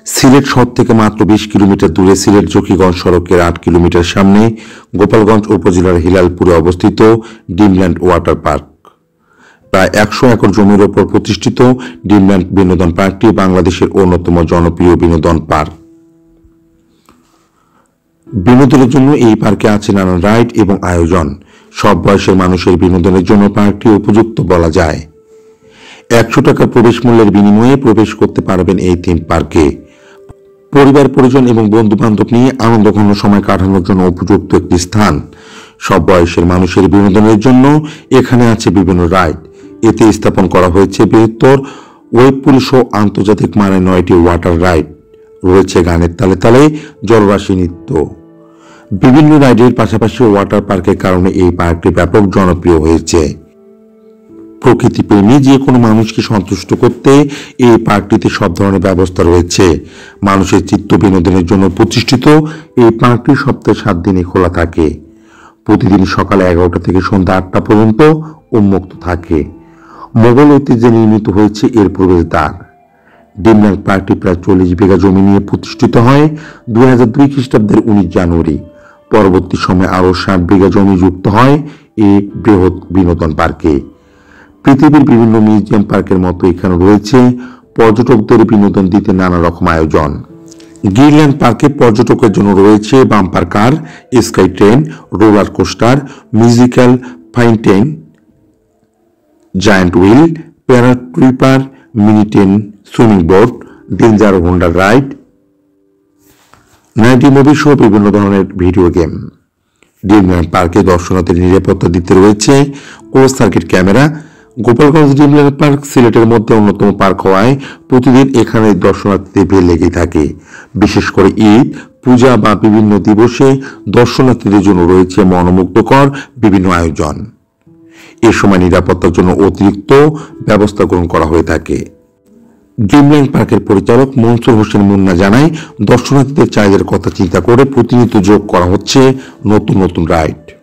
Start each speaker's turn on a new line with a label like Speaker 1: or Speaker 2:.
Speaker 1: সিলেট শহর থেকে মাত্র 20 কিলোমিটার দূরে সিলেট জকিগঞ্জ সড়কের 8 কিলোমিটার সামনে গোপালগঞ্জ উপজেলার হিলালপুরে অবস্থিত ড্রিমল্যান্ড ওয়াটার পার্ক। প্রায় 100 একর জমির ওপর প্রতিষ্ঠিত ড্রিমল্যান্ড বিনোদন পার্কটি বাংলাদেশের অন্যতম জনপ্রিয় বিনোদন পার্ক। বিনোদনের জন্য এই পার্কে আছে নানান রাইড এবং আয়োজন। সব বয়সের মানুষের বিনোদনের জন্য পার্কটি উপযুক্ত বলা যায়। 100 টাকা প্রবেশ মূল্যের বিনিময়ে প্রবেশ করতে পারবেন এই থিম পার্কে। পরিবার পরিজন এবং বন্ধু বান্ধব নিয়ে আনন্দঘন সময় কাটানোর জন্য উপযুক্ত একটি স্থান। সব বয়সের মানুষের বিনোদনের জন্য এখানে আছে বিভিন্ন রাইড। এতে স্থাপন করা হয়েছে বৃহত্তর ওয়েব পুল সহ আন্তর্জাতিক মানের 9টি ওয়াটার রাইড। রয়েছে গানের তালে তালে জলরাশি নৃত্য। বিভিন্ন রাইডের পাশাপাশি ওয়াটার পার্কের কারণে এই পার্কটি ব্যাপক জনপ্রিয় হয়েছে। প্রকৃতি প্রেমী যে কোনো মানুষকে সন্তুষ্ট করতে এই পার্কটিতে সব ধরনের ব্যবস্থা রয়েছে। মানুষের চিত্ত বিনোদনের জন্য প্রতিষ্ঠিত এই পার্কটি সপ্তাহে 7 দিনে খোলা থাকে। প্রতিদিন সকাল 11টা থেকে সন্ধ্যা 8টা পর্যন্ত উন্মুক্ত থাকে। মোগল ঐতিহ্যে নির্মিত হয়েছে এর প্রবেশদ্বার। ড্রিমল্যান্ড পার্কটি প্রায় 40 বিঘা জমি নিয়ে প্রতিষ্ঠিত হয় 2002 খ্রিস্টাব্দের 19 জানুয়ারি। পরবর্তী সময়ে আরও 60 বিঘা জমি যুক্ত হয় এই বৃহৎ বিনোদন পার্কে। পৃথিবীর বিভিন্ন মিউজিয়াম পার্কের মতো এখানে রয়েছে পর্যটকদের বিনোদন দিতে নানা রকম আয়োজন। ড্রিমল্যান্ড পার্কে পর্যটকের জন্য রয়েছে bumper car, sky train, roller coaster, musical fountain, giant wheel, paratrooper, mini train, swimming boat, danger Honda ride, 90 movie সহ বিভিন্ন ধরনের ভিডিও গেম। ড্রিমল্যান্ড পার্কে দর্শনার্থীর নিরাপত্তা দিতে রয়েছে close circuit camera. Gopalganj Dreamland park সিলেটের মধ্যে অন্যতম পার্ক হওয়ায় প্রতিদিন এখানে দর্শনার্থীদের ভিড় লেগেই থাকে। বিশেষ করে ঈদ, পূজা বা বিভিন্ন দিবসে দর্শনার্থীদের জন্য রয়েছে মনোমুগ্ধকর বিভিন্ন আয়োজন। এ সময় নিরাপত্তার জন্য অতিরিক্ত ব্যবস্থা গ্রহণ করা হয়ে থাকে। ড্রিমল্যান্ড পার্কের পরিচালক মনসুর হোসেন মুন্না জানায়, দর্শনার্থীদের চাহিদার কথা চিন্তা করে প্রতিনিয়ত যোগ করা হচ্ছে নতুন নতুন রাইড।